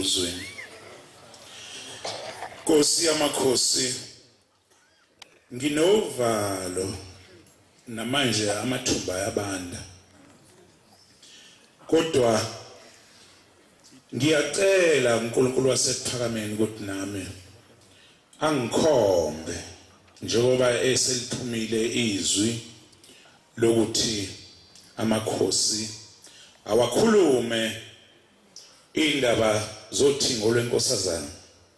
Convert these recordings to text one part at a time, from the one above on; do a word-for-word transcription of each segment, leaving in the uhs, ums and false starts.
emkhuzweni. Nkosi yamakhosi, nginovalo namanje amathumba yabanda. Kodwa ngiyacela uNkulunkulu wasephakameni ukuthi nami angikhombe njengoba eseliphumile izwi lokuthi amakhosi awakhulume indaba zothingo lwenkosazana.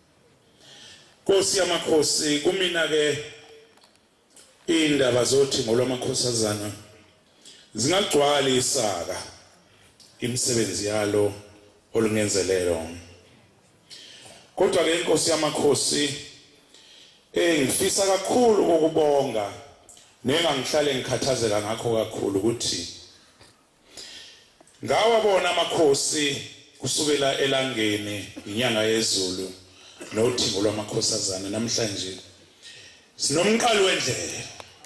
Nkosi yamakhosi, kumina ke indaba zothingo lwamakhosazana zingagcwala isaka imisebenzi yalo olungenzelelo. Kodwa ke inkosi yamakhosi engifisa kakhulu ukubonga nengangihlale ngikhathazeka ngakho kakhulu ukuthi ngawabona amakhosi kusukela elangeni inyanga yezulu nothingo lwamakhosazana. Namhlanje sinomqalo wendlela.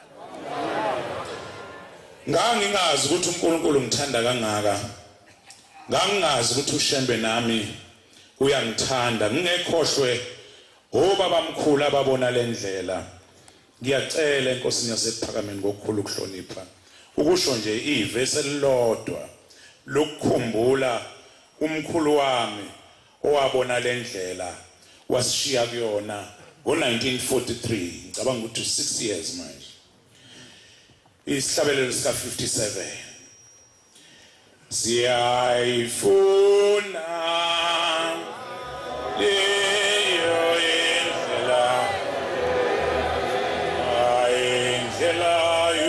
Ngangingazi ukuthi uNkulunkulu ngithanda kangaka, ngangingazi ukuthi uShembe nami uyangithanda, ngingekhohlwe obaba mkhulu ababona lendlela. Ngiyacela enkosini yasephakameni ngokukhulu ukuhlonipha ukusho nje ivesi elilodwa lokukhumbula umkhulu wami owabona lendlela wasishiya kuyona ngo nineteen forty-three. Ngicabanga ukuthi six years manje. Isihlabelelo sika fifty-seven. Siyayifuna leyo indlela, indlela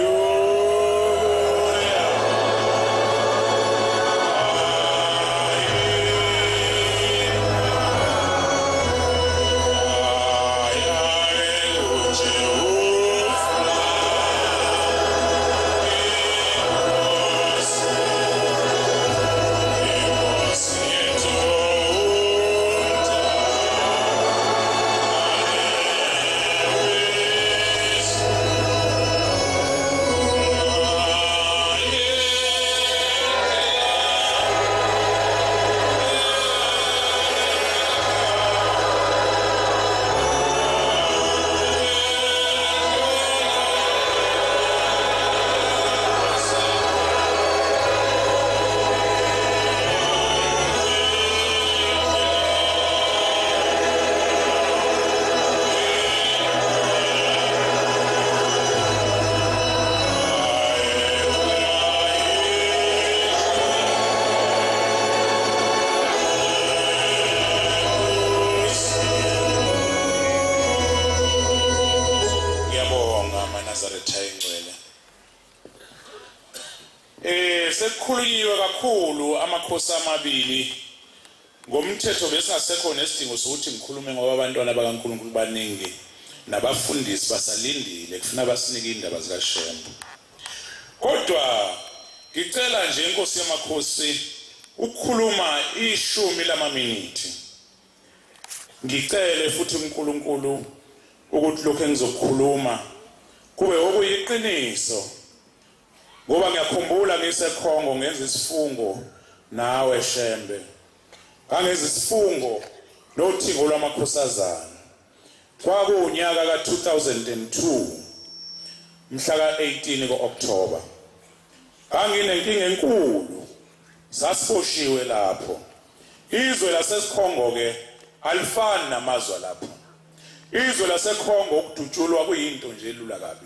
sekukhululiwe kakhulu amakhosi amabili ngomthetho besingasekho nesidingo sokuthi ngikhulume ngoba abantwana bakaNkulunkulu baningi nabafundisi basalindile kufuna basinike indaba zikaShembe. Kodwa ngicela nje inkosi yamakhosi ukukhuluma ishumi lamaminithi. Ngicele futhi uNkulunkulu ukuthi lokho engizokukhuluma kube okuyiqiniso, ngoba ngiyakhumbula ngisekhongo ngenza isifungo nawe Shembe. Ngangenza isifungo nothingo lwamakhosazana. Kwakunyaka ka two thousand two mhla ka eighteen ko October. Nganginenkinga enkulu, sasiboshiwe lapho. Izwe laseSikhongo ke alifani namazwe lapho. Izwe laseKhongo ukudutshulwa kuyinto nje elula kabi.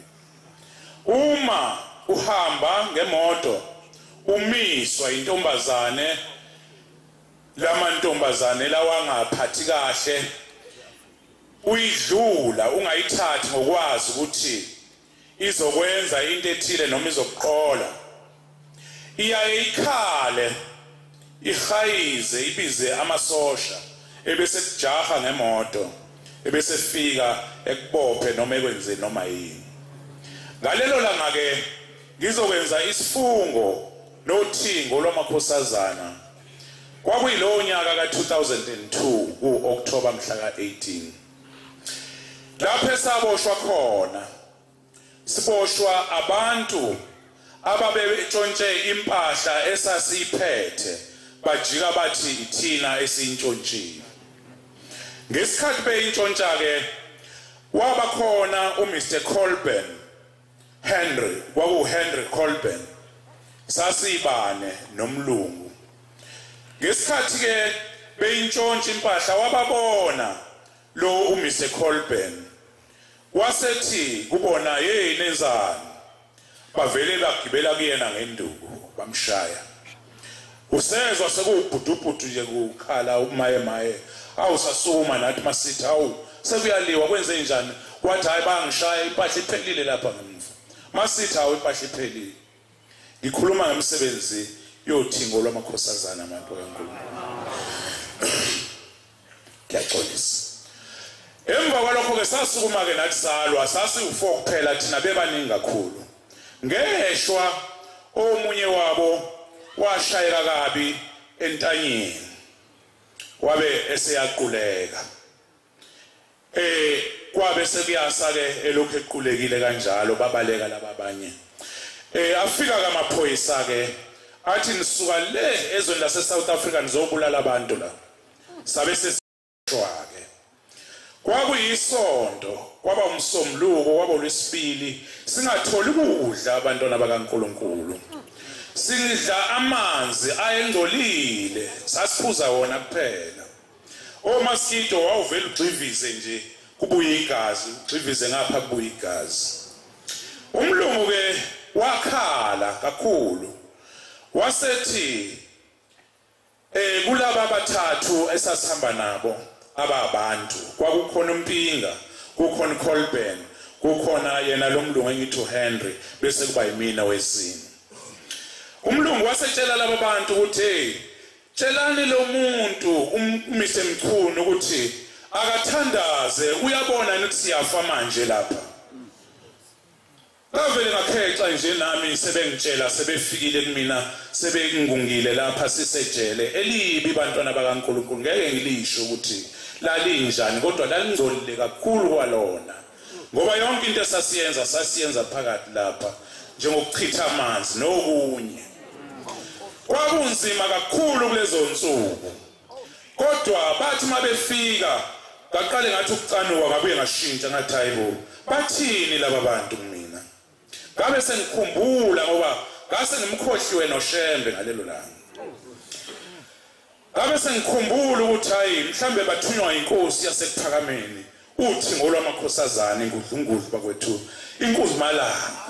Uma uhamba ngemoto umiswa intombazane, lamantombazane lawangaphathi kahle, uyidlula ungayithathi ngokwazi ukuthi izokwenza into ethile noma izokuqola, iyaye ikhale ihayize ibize amasosha ebese kujaha ngemoto ebese fika ekubophe noma ekwenze noma yini. Ngalelo langa ke ngizokwenza isifungo nothingo lwamakhosazana. Kwakuyilowo nyaka ka two thousand two ku October mhla ka eighteen. Lapho esaboshwa khona siboshwa abantu ababetshontshe impahla esasiphethe bajika bathi ithina esintshontshiwe. Ngesikhathi beyintshontsha ke waba khona uMister Colburn Henry, kwaku Henry Colburn, sasibane nomlungu. Ngesikhathi ke beyintshontsha impahla wababona lo uMister Colburn, wasethi kubona hey nenzani, bavele bagibela kuyena ngenduku bamshaya. Usezwa sekubhudubhudu nje kukhala umaye maye, awusasuma nathi masithi awu sekuyaliwa kwenze njani, wathi hayi bangishaya impahla iphelile lapha ngemuva. Masithi awu impahla iphelile. Ngikhuluma ngemsebenzi yothingo lwamakhosazana abantu kaNkulunkulu. Kuyaxolisa. Emva kwalokho ke sasukuma ke nathi salwa, sasi u four kuphela thina bebaningi kakhulu. Ngeshwa omunye wabo washayeka kabi entanyeni, wabe eseyaquleka. Eh kwabe sekuyasa ke elokhu equlekile kanjalo babaleka laba abanye. Eh afika kamaphoyisa ke athi nisuka le ezweni lase South Africa nizobulala abantu la. Sabe sesishwa ke. Kwakuyisonto, kwaba umsombuluko, kwaba uLwesibili, singatholi ukudla abantwana bakaNkulunkulu. Sidla amanzi ayengcolile, sasiphuza wona kuphela. Omaskito wawuvela ugxivize nje kubuye igazi, ugxivize ngapha kubuye igazi. Umlungu ke wakhala kakhulu. Wasethi eh kulaba abathathu esasihamba nabo ababantu, kwakukhona uMpinga, kukhona Colburn, kukhona yena lo mlungu engithi uHenry, bese kuba yimina wesine. Umlungu wasetshela laba bantu ukuthi hey, tshelani lo muntu uMister Mchunu ukuthi akathandaze, uyabona ukuthi siyafa manje lapha. Bavele ngakhexa nje nami sebengitshela sebefikile kumina, sebengungile lapha sisejele elibi bantwana bakaNkulunkulu. Ngeke ngilisho ukuthi lalinjani, kodwa lalingcolile kakhulu kwalona, ngoba yonke into esasiyenza sasiyenza phakathi lapha njengokuchitha amanzi nokunye. Kwakunzima kakhulu kulezo nsuku, kodwa bathi mabefika ngaqale ngathi ukucanuka ngabuye ngashintsha ngathi hayibo bathini laba bantu kumina. Ngabe sengikhumbula ngoba ngase ngimkhohliwe noShembe ngalelo langa. Ngabe sengikhumbula ukuthi hayi mhlambe bathunywa inkosi yasekuphakameni, uthi ngolwamakhosazana ingudlungudlu bakwethu inkosi malanga.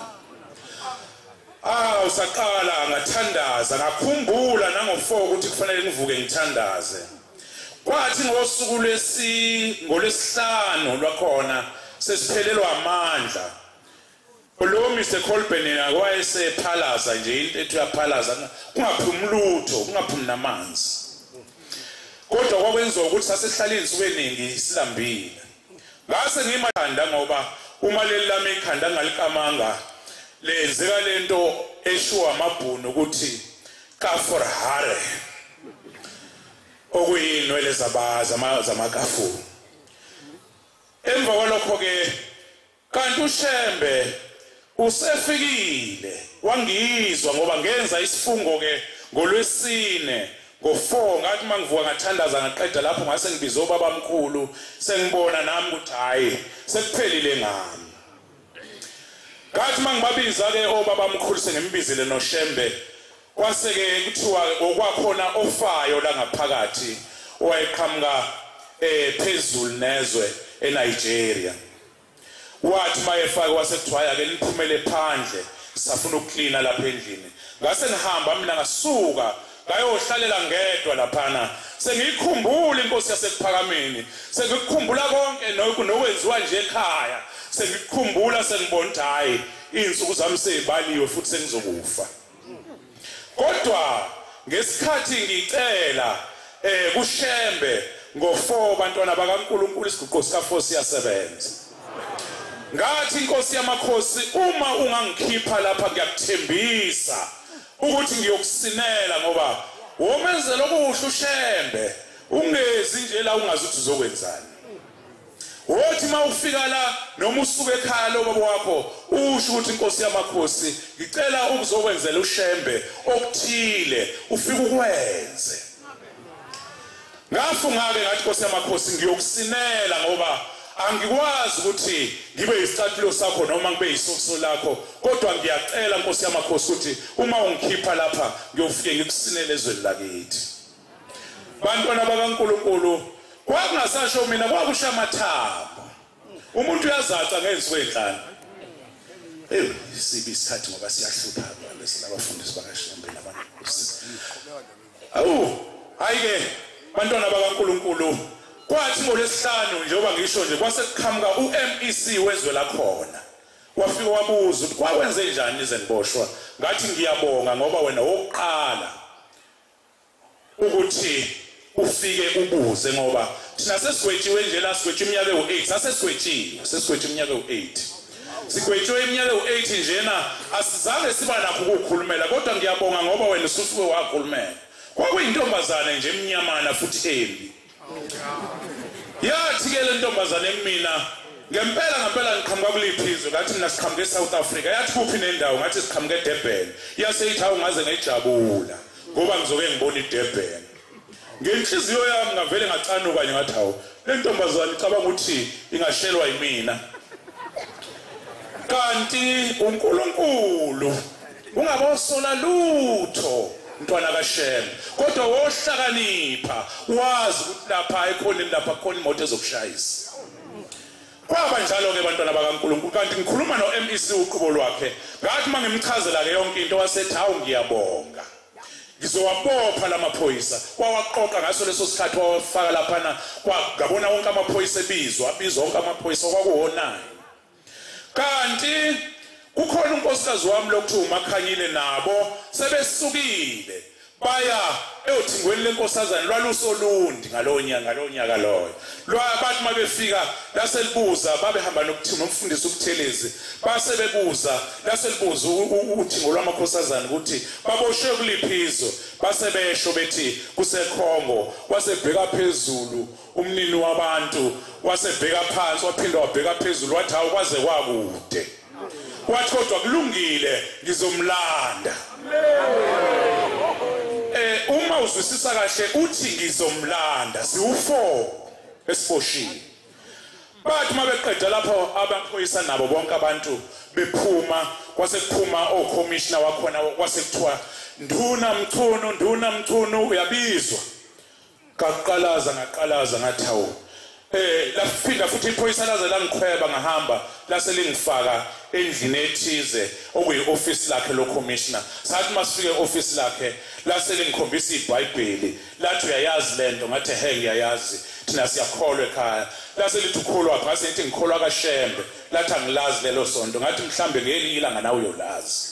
Ah usaqala ngathandaza, ngakhumbula nango four ukuthi kufanele ngivuke ngithandaze. Kwathi ngosuku lesi ngolesihlanu lwakhona sesiphelelwa amandla. Lo Mister Colburn wayesephalaza nje into ethu yaphalaza, kungaphumi lutho, kungaphumi namanzi. Kodwa kwakwenza ukuthi sasehlaleni sukeningi silambile. Ngase ngimathanda ngoba uma leli lami ikhanda ngalikamanga lenzeka lento eshuwa amabhunu ukuthi kaforhare, okuyinwele zabaza zamakafu. Emva kwalokho ke kanti uShembe usefikile, wangizwa ngoba ngenza isifungo ke ngolwesine ngo four, ngathi mangivuka ngathandaza ngaqeda lapho ngase ngibizo baba mkhulu, sengibona nami ukuthi hayi sekuphelile ngami. Ngathi mangibabiza ke obaba mkhulu sengimbizile noShembe, kwase ke kuthiwa okwakhona ofayo la ngaphakathi owayeqhamuka eh phezulu nezwe eNigeria. Wathi mayefaka wasekuthiwa ke niphumele phandle sifuna ukuklina lapha endlini. Ngase ngihamba mina ngasuka ngayohlalela ngedwa laphana, sengikhumbula inkosi yasekuphakameni, sengikhumbula konke nokwenziwa nje ekhaya, sengikhumbula sengibona ukuthi hayi insuku zami sezibaliwe futhi sengizokufa. Kodwa ngesikhathi ngicela eh kuShembe ngo four bantwana bakaNkulunkulu isiguqo sika four siyasebenza. Ngathi inkosi yamakhosi uma ungangikhipha lapha ngiyakuthembisa ukuthi ngiyokusinela ngoba womenzela okuhle uShembe, ungezi nje la ungazi ukuthi uzokwenzani. Wothi mawufika la noma usuke ekhaya lo baba wakho usho ukuthi inkosi yamakhosi ngicela ukuzokwenzela uShembe okuthile ufike ukwenze. ngafunga ke ngathi Nkosi yamakhosi ngiyokusinela ngoba angikwazi ukuthi ngibe isicathulo sakho noma ngibe isokuso lakho kodwa ngiyacela Nkosi yamakhosi ukuthi uma ungikhipha lapha ngiyofike ngikusinele ezweni lakithi. Bantwana bakaNkulunkulu kwakungasasho mina kwakusha amathambo umuntu uyazaca ngenziwe enhlana. Eh sibi isikhathi ngoba siyahlupha lesilabafundisi bakashembe nabantu. Awu hayike bantwana bakaNkulunkulu kwathi ngolesihlanu njengoba ngisho nje kwasekuqhamuka uM E C wezwe lakhona wafika wabuza ukuthi kwakwenze njani ize niboshwa ngathi ngiyabonga ngoba wena wokuqala ukuthi ufike ubuze ngoba thina sesigwetshiwe nje la sigwetshe iminyaka ewu eight sasesigwetshiwe sesigwetshe iminyaka ewu eight sigwetshiwe iminyaka ewu eight njena asizange siba nakho ukukhulumela kodwa ngiyabonga ngoba wena ususuke wakhulumela kwakuyintombazane nje emnyamana futhi embi. Yathi ke le ntombazane emina ngempela ngempela ngiqhamuka kuliphizwe ngathi mina siqhamuke eSouth Africa yathi kuphi nendawo ngathi siqhamuke eDurban yaseyithi awu ngaze ngejabula ngoba ngizoke ngibona iDurban. Ngenhliziyo yami ngavele ngacanuka nje ngathi hawo le ntombazane icabanga ukuthi ingashelwa yimina kanti uNkulunkulu ungabosola lutho mntwana kaShem kodwa wohlakanipha wazi ukuthi lapha ekhoneni lapha khona imoto ezokushayisa. Kwaba njalo ke bantwana bakaNkulunkulu kanti ngikhuluma noM E C uqhubo lwakhe ngathi mangimchazela ke yonke into wasethi hawu ngiyabonga ngizowabopha lamaphoyisa kwawaqoqa ngaso leso sikhathi wafaka laphana kwagabona wonke amaphoyisa ebizwa abizwa wonke amaphoyisa kwakuwona. Kanti kukhona unkosikazi wami lokuthiwa uMakhanyile nabo sebesukile baya eyothingweni lenkosazana lwalusolundi ngalowo nyaka ngalowo nyaka loyo lwabantu mabefika laselibuza babehamba nokuthini nomfundisi ukuthelezi basebebuza laselibuza uthingo lwamakhosazana ukuthi baboshwe kuliphizo basebesho bethi kusekhongo wasebheka phezulu umnini wabantu wasebheka phansi waphinda wabheka phezulu wathi awukwaze kwakude wathi kodwa kulungile ngizomlanda. Eh uma uzwisisa kahle uthi ngizomlanda siwu-four esifoshini bathi mabeqeda lapho abaphoyisa nabo bonke abantu bephuma kwasekuphuma oCommissioner wakhona kwasekuthiwa nduna mthunu nduna mthunu uyabizwa ngaqalaza ngaqalaza ngathi hawo eh laphinda futhi iphoyisa laze langikhweba ngahamba lase lingifaka endlini ethize okuyi-office lakhe lo commissioner sathi masifike e-office lakhe lase lingikhombisa iBhayibheli lathi uyayazi lento ngathi he ngiyayazi thina siyakholwa ekhaya lase lithi ukholwa ngase ngithi ngikholwa kaShembe lathi angilazi lelo sonto ngathi mhlambe ngelinye ilanga nawe uyolazi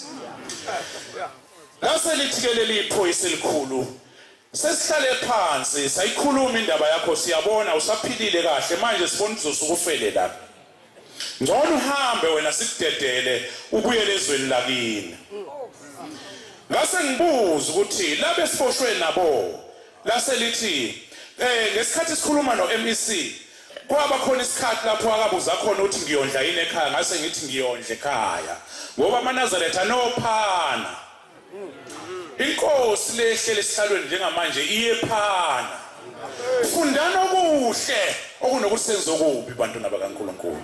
lase lithi ke leli iphoyisa elikhulu sesihlale phansi sayikhuluma indaba yakho siyabona usaphilile kahle manje sifuna uzosuka ufele lapha ngcono uhambe wena sikudedele ubuyele ezweni lakini. Ngase ngibuza ukuthi labe sifoshwe nabo lase lithi eh ngesikhathi sikhuluma noM E C kwaba khona isikhathi lapho akabuza khona ukuthi ngiyondla yini ekhaya ngase ngithi ngiyondla ekhaya ngoba amaNazaretha anophana inkosi lehle lesihlalweni njengamanje iyephana fundana okuhle okunokuthi senze okubi bantwana bakaNkulunkulu.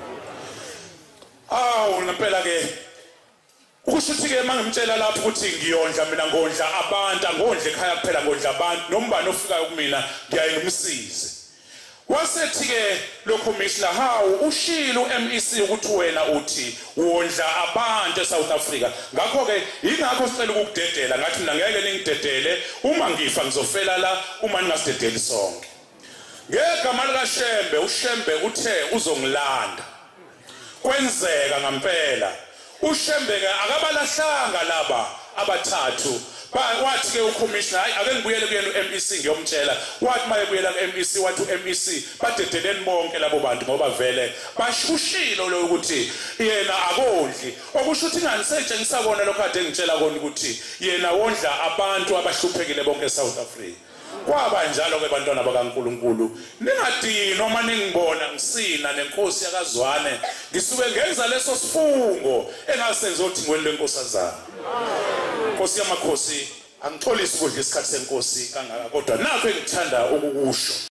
Awu ngempela ke ukushuthi ke mangimtshela lapho ukuthi ngiyondla mina ngondla abantu angondla ekhaya kuphela ngondla abantu nombani ofikayo kumina ngiyaye ngimsize. Wasethi ke lo commissioner hawu ushilo uM E C ukuthi wena uthi wondla abantu eSouth Africa ngakho ke ingakho sicela ukukudedela ngathi mina ngeke ningidedele uma ngifa ngizofela la uma ningasidedeli sonke. Ngegama likaShembe uShembe uthe uzongilanda kwenzeka ngempela uShembe ke akabalahlanga laba abathathu wathi ke uCommissioner hayi ake ngibuyele kuyena uM E C ngiyomtshela wathi maye buyela kuM E C wathi uM E C badedeleni bonke labo bantu ngoba vele bashushilo lo ukuthi yena akondli okusho ukuthi ngani setshengisa kona lokho kade ngitshela kona ukuthi yena wondla abantu abahluphekile bonke eSouth Africa. Kwaba njalo ke bantwana bakaNkulunkulu ningadini noma ningibona ngisina nenkosi yakazwane ngisuke ngenza leso sifungo engasenza ukuthi ngwele lenkosazana. Nkosi yamakhosi angixolisi ukudla isikhathi senkosi kangaka kodwa nakho engithanda ukukusho